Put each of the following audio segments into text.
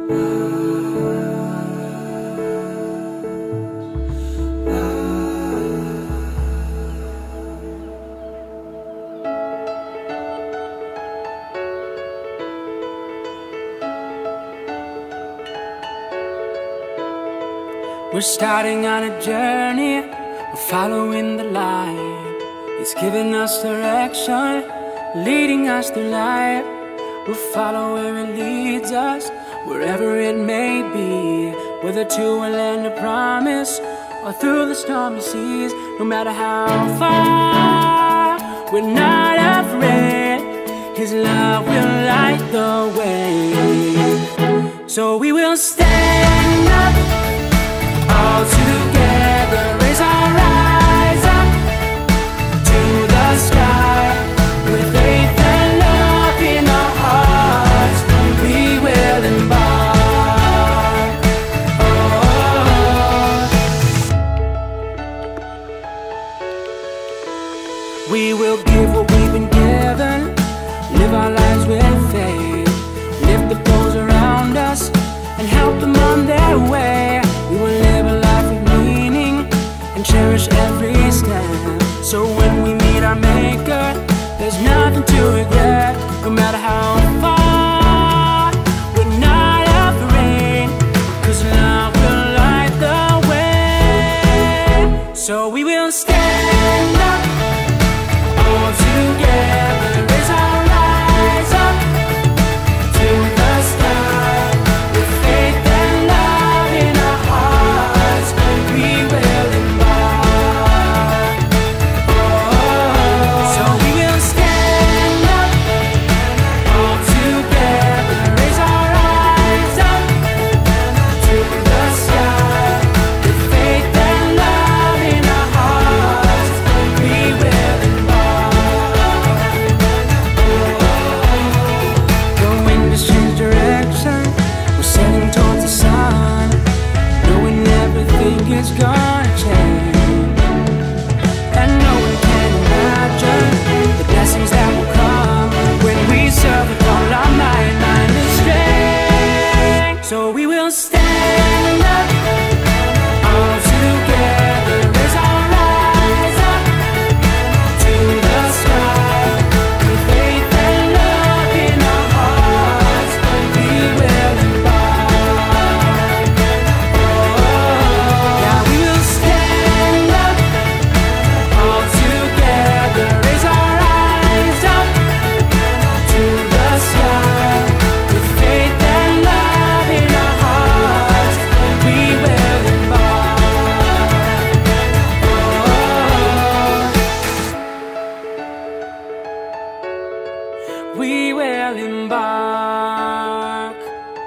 We're starting on a journey, we're following the light. It's giving us direction, leading us through life. We'll follow where it leads us, wherever it may be. Whether to a land of promise, or through the stormy seas. No matter how far, we're not afraid. His love will light the way. So we will stand up, all together, raise our eyes up to the sky. With faith and love in our hearts, we will embark. We will give what we've been given, live our lives with faith, lift the those around us and help them on their way. We will live a life of meaning and cherish every step. So when we meet our Maker, there's nothing to regret. No matter how far, we're not afraid, 'cause love will light the way. So we will stand up, all together, raise our eyes up to the sky. With faith and love in our hearts, we will embark. So we will stand up, all together, raise our eyes up to the sky. With faith and love in our hearts, we will embark. The wind has changed direction, we're sailing towards the sun, knowing everything is gonna change. And no one can imagine the blessings that will come when we serve with all our might, mind and strength. So we will stand up, all together, raise our eyes up to the sky. With faith and love in our hearts, we will embark. Yeah, we will stand up, all together, raise our eyes up to the sky. With faith and love in our hearts, we will embark. We will embark.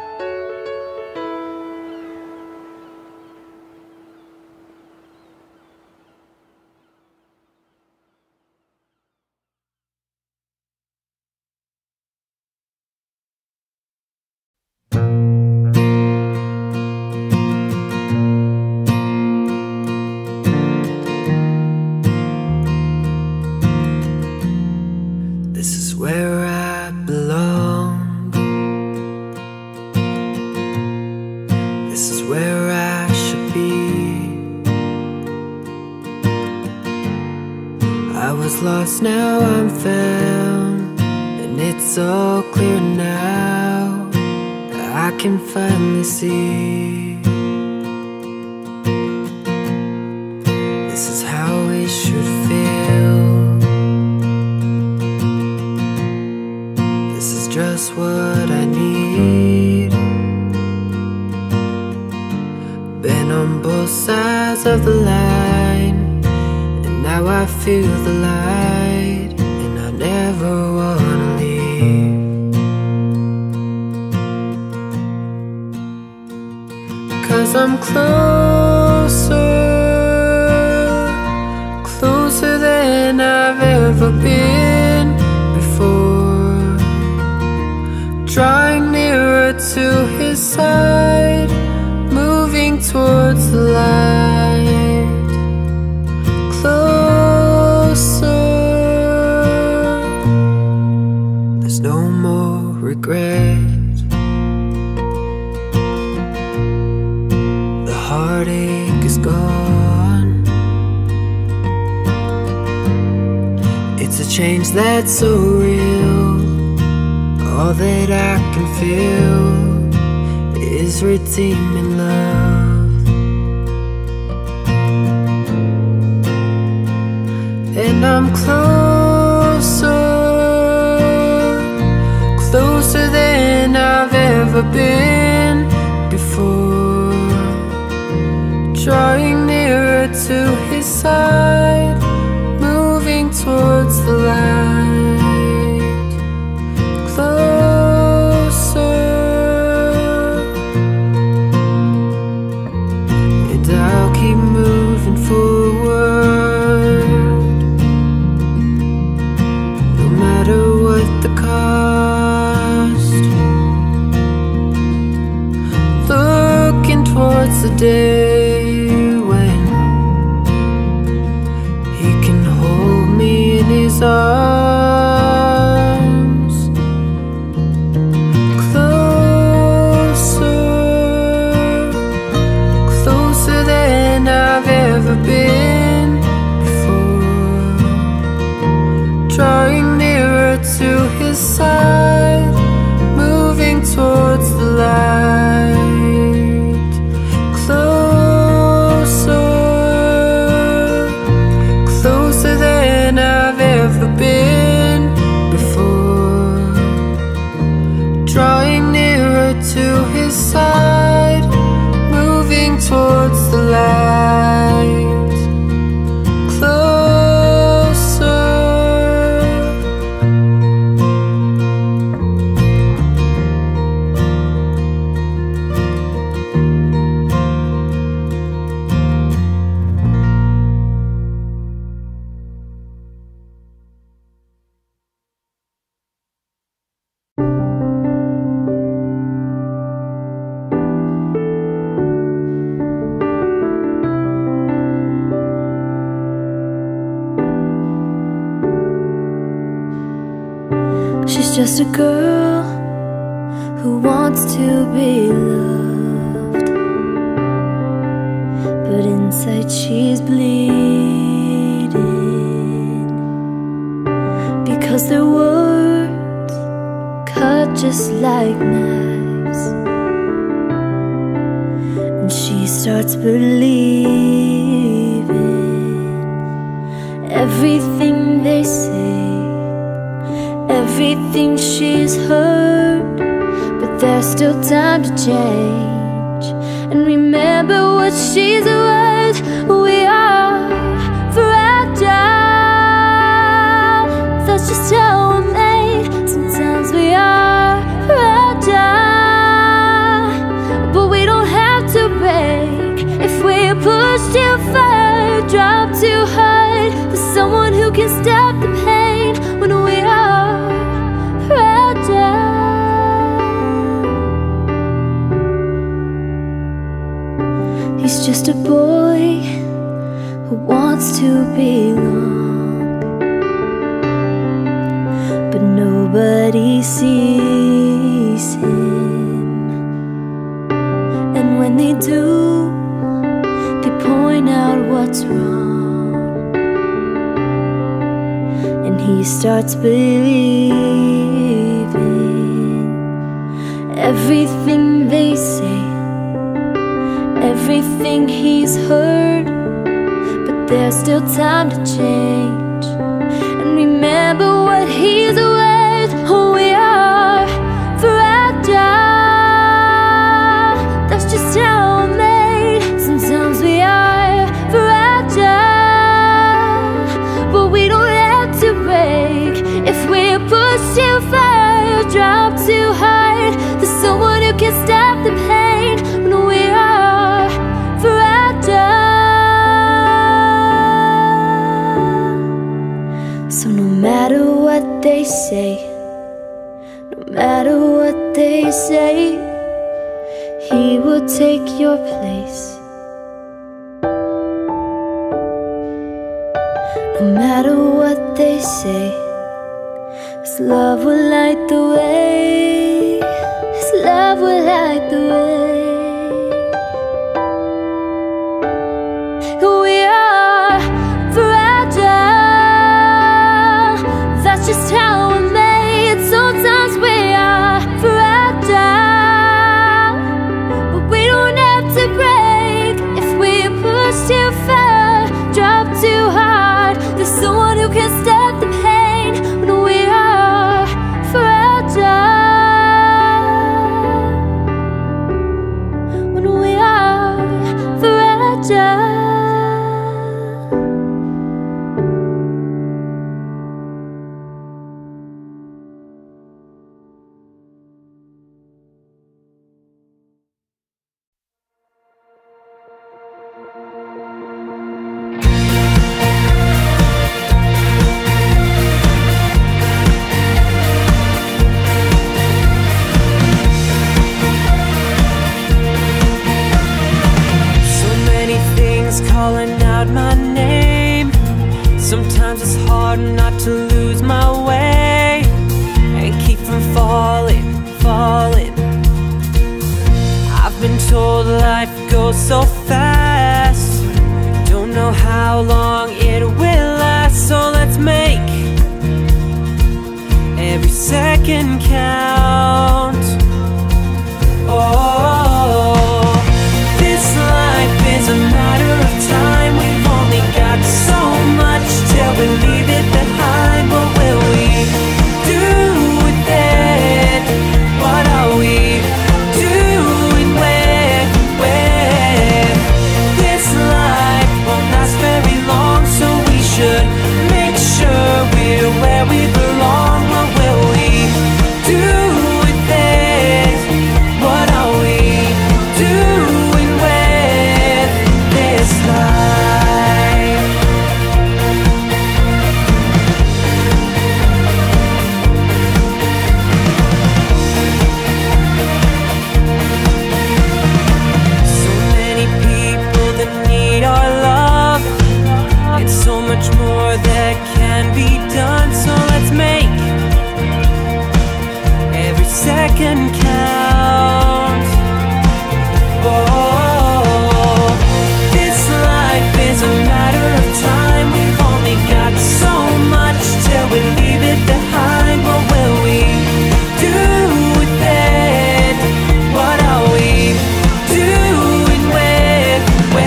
This is where I belong. This is where I should be. I was lost, now I'm found, and it's all clear now. I can finally see. This is how it should feel. This is just what I need. Been on both sides of the line, and now I feel the light, and I never wanna leave. 'Cause I'm closer, closer than I've ever been before. Drawing nearer to his side, moving towards the light. Closer, there's no more regret. change that's so real. All that I can feel is redeeming love. And I'm closer, closer than I've ever been before, drawing nearer to his side, moving towards the light. Closer, and I'll keep moving forward, no matter what the cost. Looking towards the day when he can hold me in his arms. Closer, closer than I've ever been before, drawing nearer to his side, moving towards the light. Closer, closer than I've ever been before, drawing nearer to his side, moving towards the light. Closer. She's just a girl who wants to be loved, but inside she's bleeding, because their words cut just like knives, and she starts believing everything they say, everything she's heard. But there's still time to change and remember what she's worth. We are fragile, that's just how we're made. Sometimes we are fragile, but we don't have to break. If we're pushed too far, drop too hard, there's someone who can stop the pain when we are fragile. He's just a boy who wants to belong, but nobody sees him. And when they do, they point out what's wrong, and he starts believing everything they say, everything he's heard. But there's still time to change and remember what he's worth. Oh, we are fragile, that's just how we're made. Sometimes we are fragile, but we don't have to break. If we're pushed too far, drop too hard, there's someone who can stop the pain when we are fragile. So no matter what they say, no matter what they say, he will take your place. No matter what they say, his love will light the way, his love will light the way. We are fragile, calling out my name. Sometimes it's hard not to lose my way and keep from falling. I've been told life goes so fast, don't know how long it will last. So let's make every second count. Oh, this life is a matter of time. We've only got so much till we leave it behind. What will we do with it? What are we doing with this life? Won't last very long, so we should make sure we're where we belong. What will we do with it? What are we doing with this life? So many people that need our love, and so much more that can be done. So let's make every second count. Oh, this life is a matter of time. We've only got so much till we leave it behind. What will we do with it? What are we doing with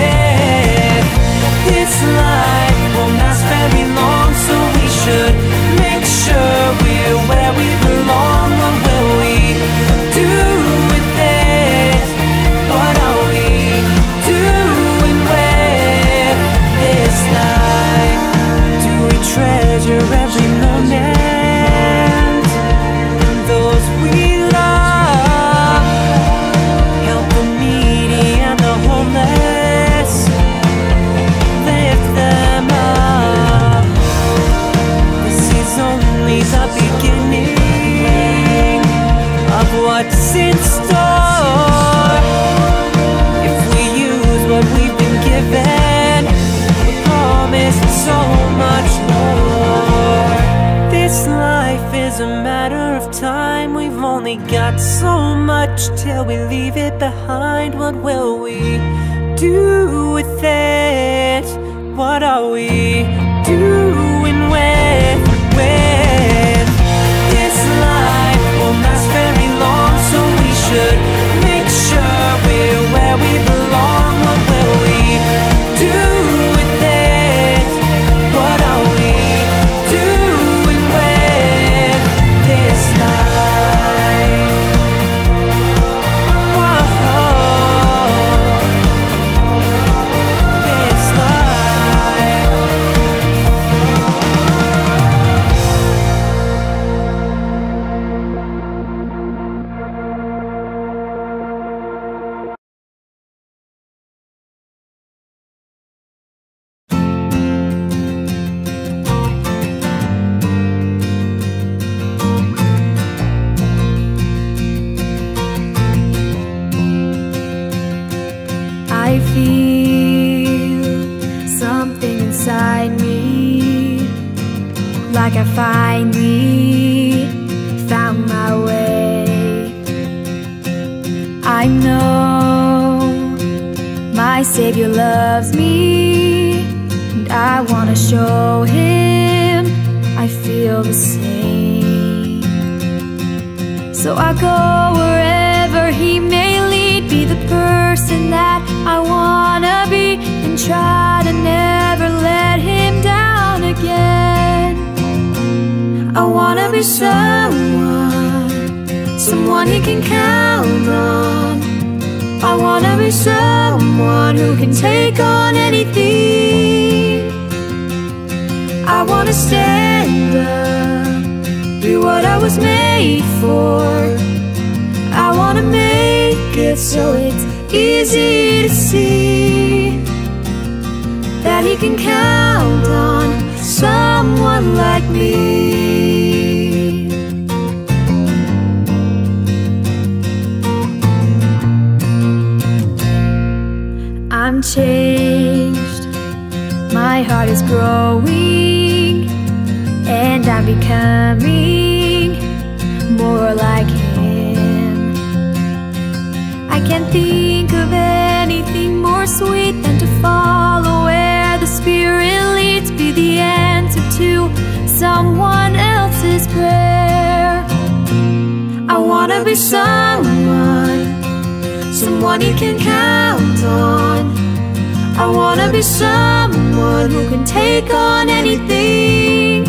this life? Won't last very long, so we should make sure we're where we belong. What will we do with it? What are we doing with this life? Do we treasure every moment? Those we love, help the needy and the homeless, lift them up. This is only the beginning of what's in store. If we use what we've been given, we promise so much more. This life is a matter of time. We've only got so much till we leave it behind. What will we do with it? What are we doing with this life? Won't last very long, so we should make sure we're where we belong. What will we do with it? What are we doing with this life? Whoa, this life. I feel something inside me, like I finally found my way. I know my Savior loves me, and I want to show Him I feel the same. So I go wherever He may lead, be the person that I wanna be, and try to never let Him down again. I wanna be someone He can count on. I wanna be someone who can take on anything. I wanna stand up, be what I was made for. I wanna make it so it's easy to see that He can count on someone like me. I'm changed My heart is growing, and I'm becoming more like Him. I can't think of anything more sweet than to follow where the Spirit leads, be the answer to someone else's prayer. I wanna be someone you can count on. I wanna be someone who can take on anything.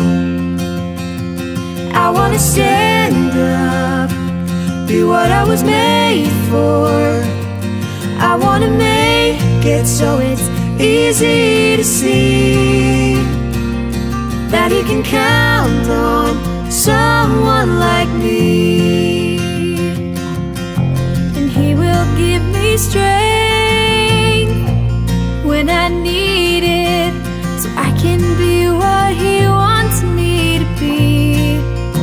I wanna stand up, be what I was made for. I wanna make it so it's easy to see that you can count on someone like me. And He will give me strength when I need it, so I can be what He wants me to be.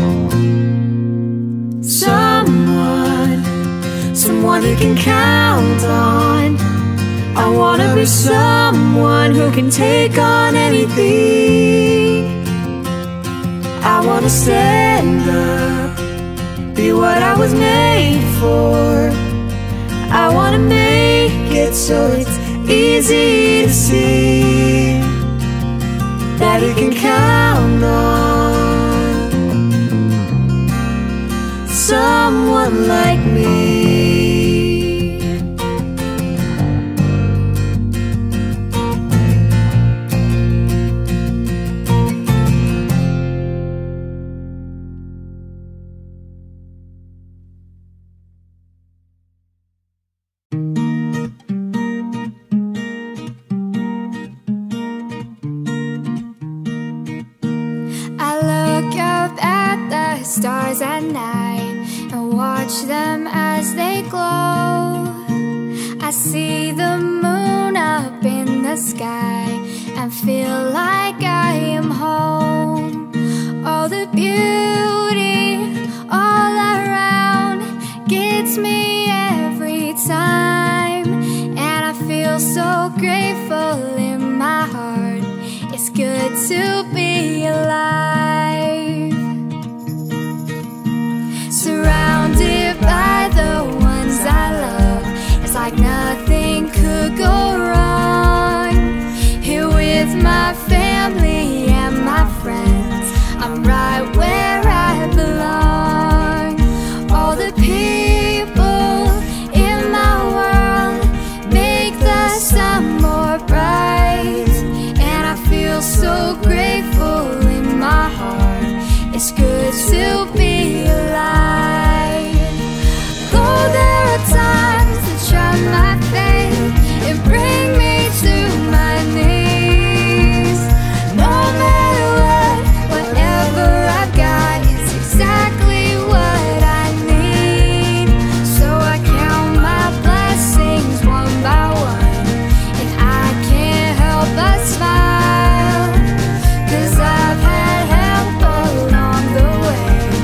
Someone you can count on. I wanna be someone who can take on anything. I wanna stand up, be what I was made for. I wanna make it so it's easy to see that you can count on someone like me. Stars at night and watch them as they glow. I see the moon up in the sky and feel like I am home. All the beauty all around gets me every time, and I feel so grateful in my heart. It's good to be alive. Surrounded by the ones I love, it's like nothing could go wrong. Here with my family and my friends, I'm right where I belong. All the people in my world make the sun more bright, and I feel so grateful in my heart. It's good to be alive. Though there are times that try my faith and bring me to my knees, no matter what, whatever I've got is exactly what I need. So I count my blessings one by one, and I can't help but smile, 'cause I've had help along the way.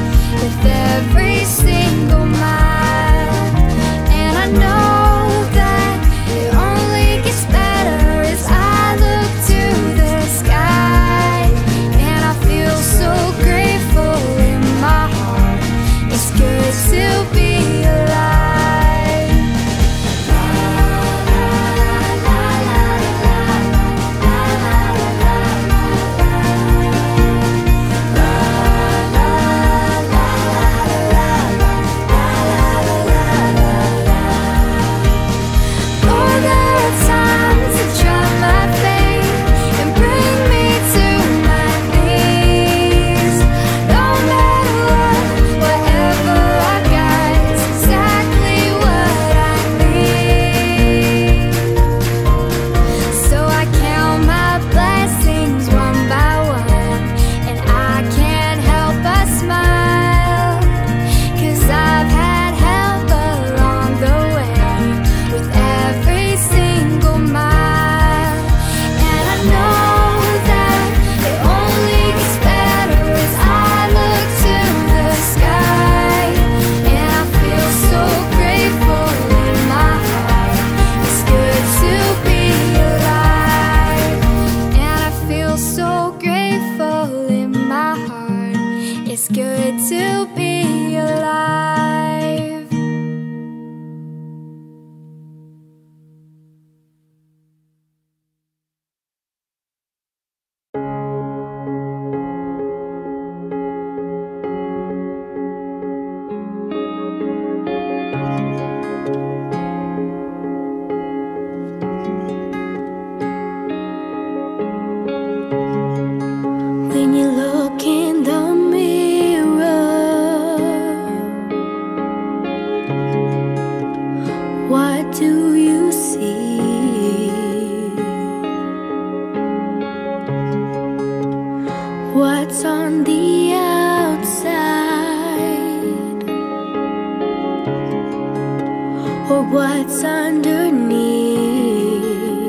what's underneath.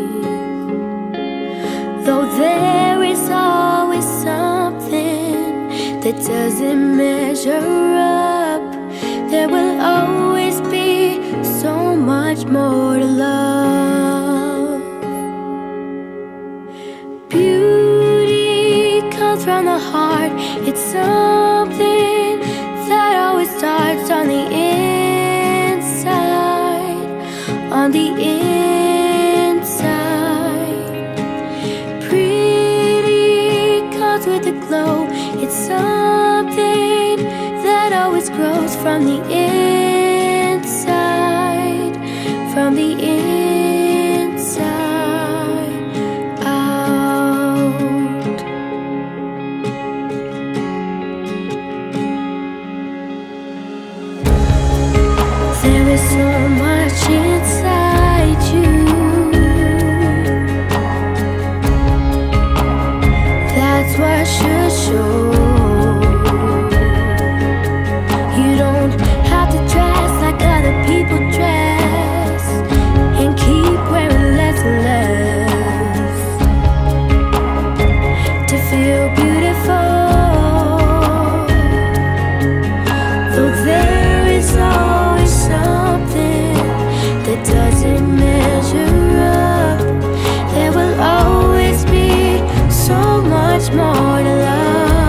Though there is always something that doesn't measure up, there will always be so much more to love. Beauty comes from the heart. It's something that always starts on the inside. On the inside. Pretty comes with a glow. It's something that always grows from the inside. From the inside out. There is so much inside you that's what should show. You don't have to dress like other people dress and keep wearing less and less to feel beautiful. Though there is always something that doesn't measure up, there will always be so much more to love.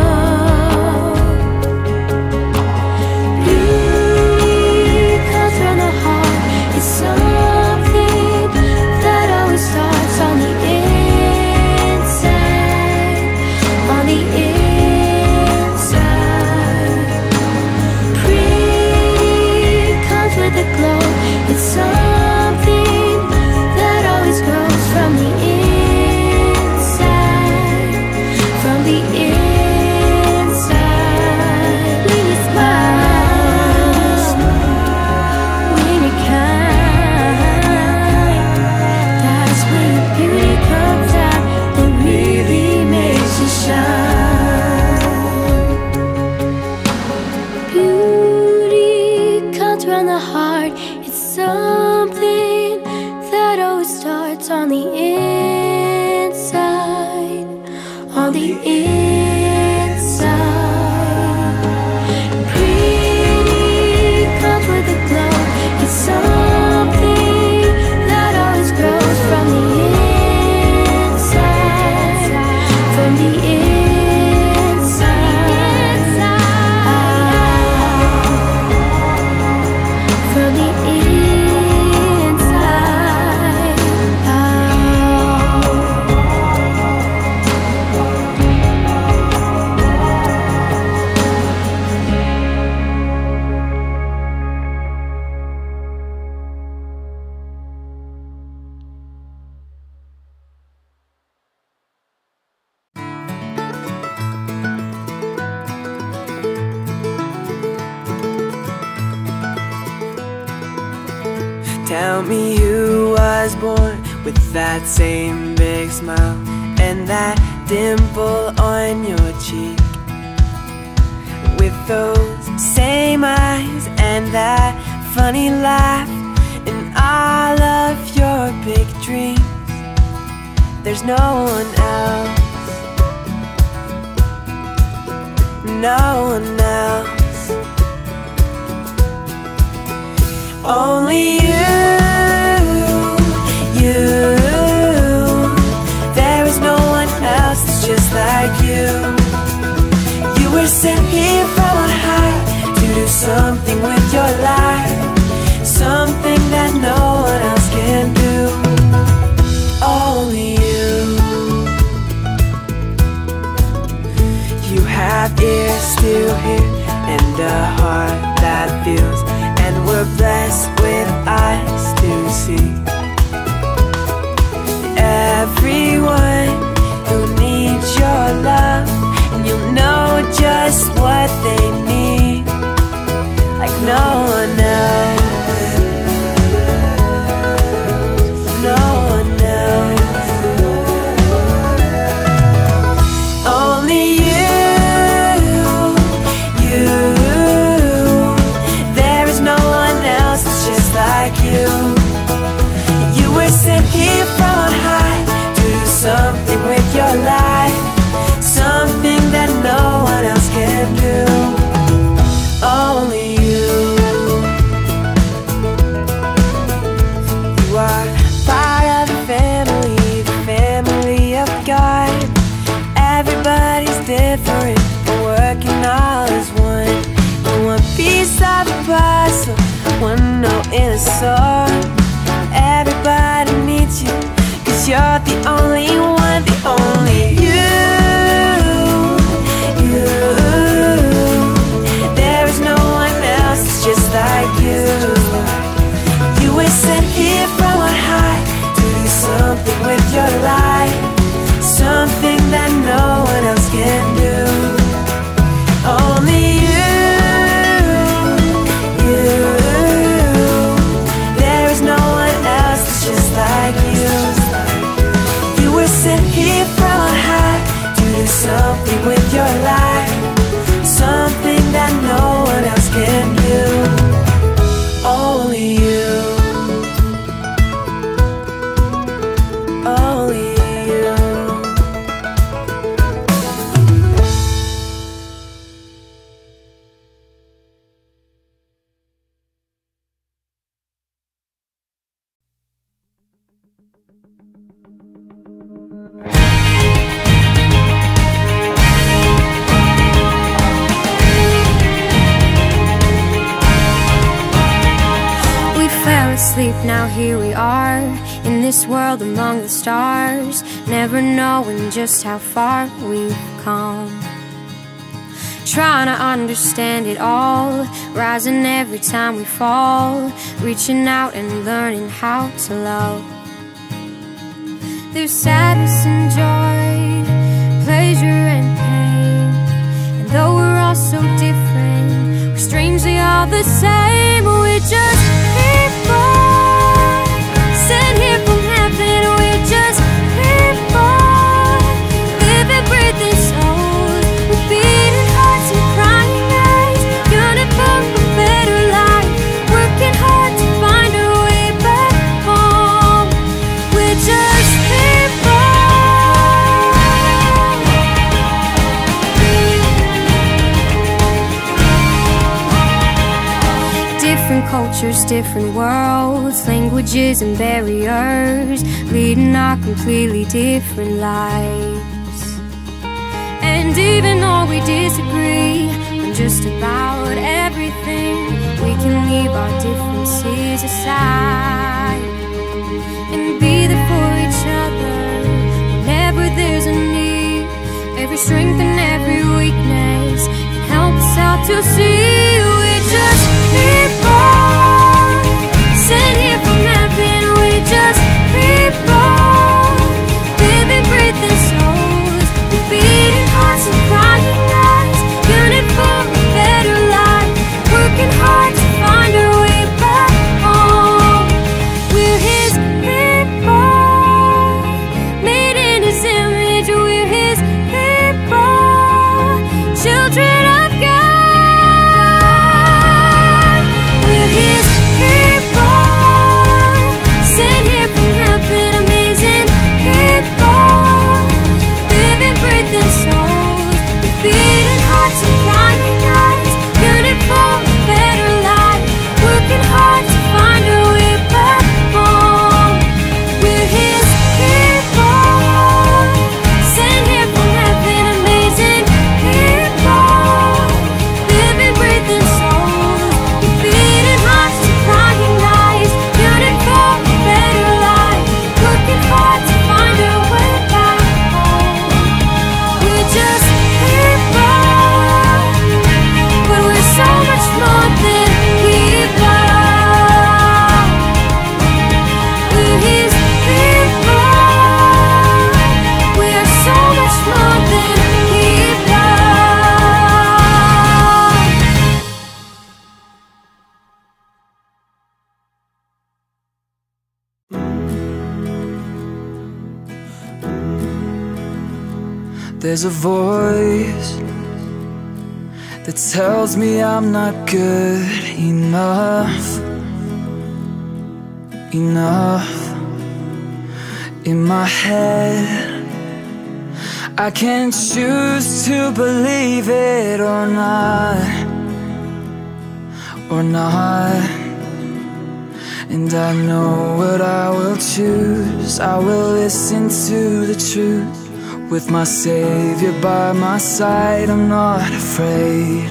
Tell me who was born with that same big smile and that dimple on your cheek, with those same eyes and that funny laugh and all of your big dreams. There's no one else, no one else. Only you. There is no one else that's just like you. You were sent here from on high to do something with your life, something that no one else can do. Only you. You have ears to hear and a heart that feels, and we're blessed with eyes to see. Everyone who needs your love, and you'll know just what they need, like no one else, no one else. Only you. There is no one else that's just like you. were sent here from high to do something with your life, something that no one else can do. Only you. You are part of the family of God. Everybody's different, but working all as one. You one piece of the puzzle, one note in a song. Everybody needs you, 'cause you're the only one, the only you. There is no one else that's just like you. You were sent here from on high to do something with your life, something that no one else can do. Only you, you. There is no one else that's just like you. You were sent here from on high to do something with your life, something that no one else can do. Only you. Only you. Sleep, now here we are in this world among the stars, never knowing just how far we've come. Trying to understand it all, rising every time we fall, reaching out and learning how to love. There's sadness and joy, pleasure and pain, and though we're all so different, we're strangely all the same. We're just people sent here from heaven. We're just people living, breathing souls with beating hearts and crying eyes, yearning for a better life, working hard to find our way back home. We're just people. Different cultures, different worlds, languages and barriers, leading our completely different lives. And even though we disagree on just about everything, we can leave our differences aside and be there for each other whenever there's a need. Every strength and every weakness can help us out to see we're just people sent here from heaven. We're just people living, breathing souls with beating hearts and crying eyes, yearning for a better life, working hard to find our way back home. We're His people, made in His image. We're His people, children of God. We're His people, sent here from heaven, amazing people, living, breathing souls with beating hearts and crying eyes, yearning for a better life, working hard to find our way back home. We're His people, sent here from heaven, amazing people, living, breathing souls with beating hearts and crying eyes, yearning for a better life, working hard to find our way back home. We're just people, but we're so much more than people. We're His people, we are so much more than people. There's a voice that tells me I'm not good enough. in my head. I can choose to believe it or not, or not. And I know what I will choose. I will listen to the truth. With my Savior by my side, I'm not afraid.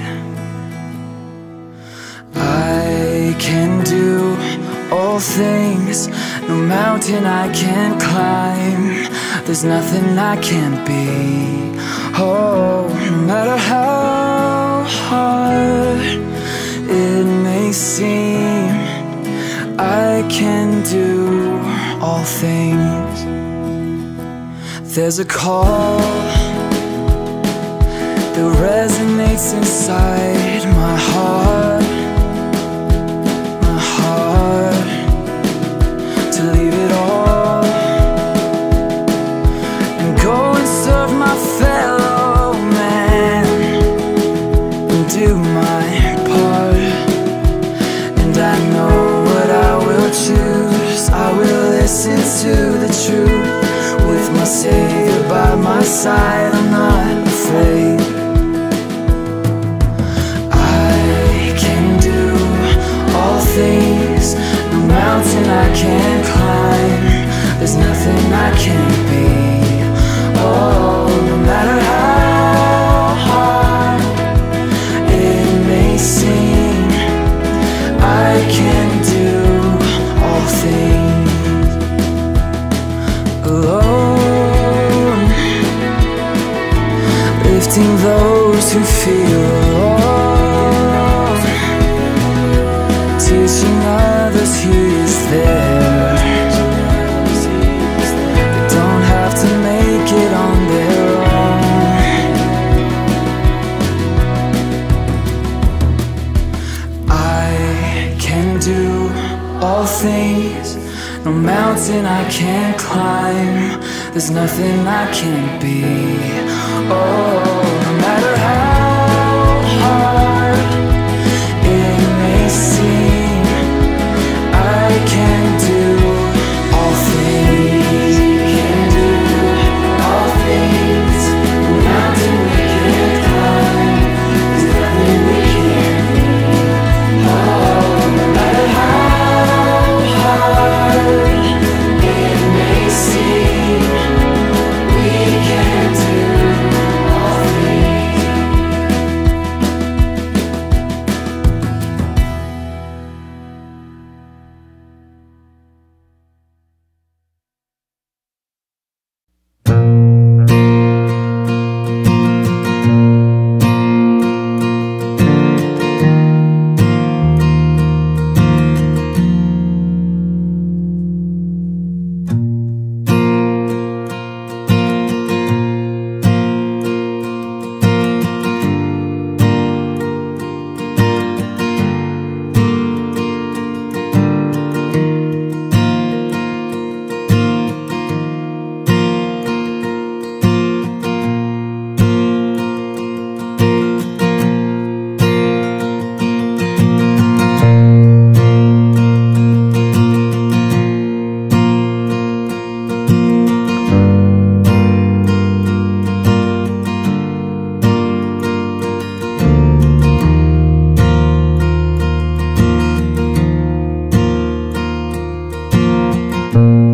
I can do all things, no mountain I can't climb. There's nothing I can't be. Oh, no matter how hard it may seem, I can do all things. There's a call that resonates inside my heart, to leave it all and go and serve my fellow man and do my part. And I know what I will choose. I will listen to the truth. With my Savior by my side, I'm not afraid. I can do all things, no mountain I can't climb. There's nothing I can't be. Oh, no matter how hard it may seem, I can do all things. Alone, lifting those who feel alone, teaching others He is there. They don't have to make it on their own. I can do all things, no mountain I can't climb. There's nothing I can't be. Oh, no matter how hard it may seem, I can do all things. Can do all things. No mountain we can't climb. There's nothing we can't be. Oh, no matter how hard it may seem, we can do all things. you.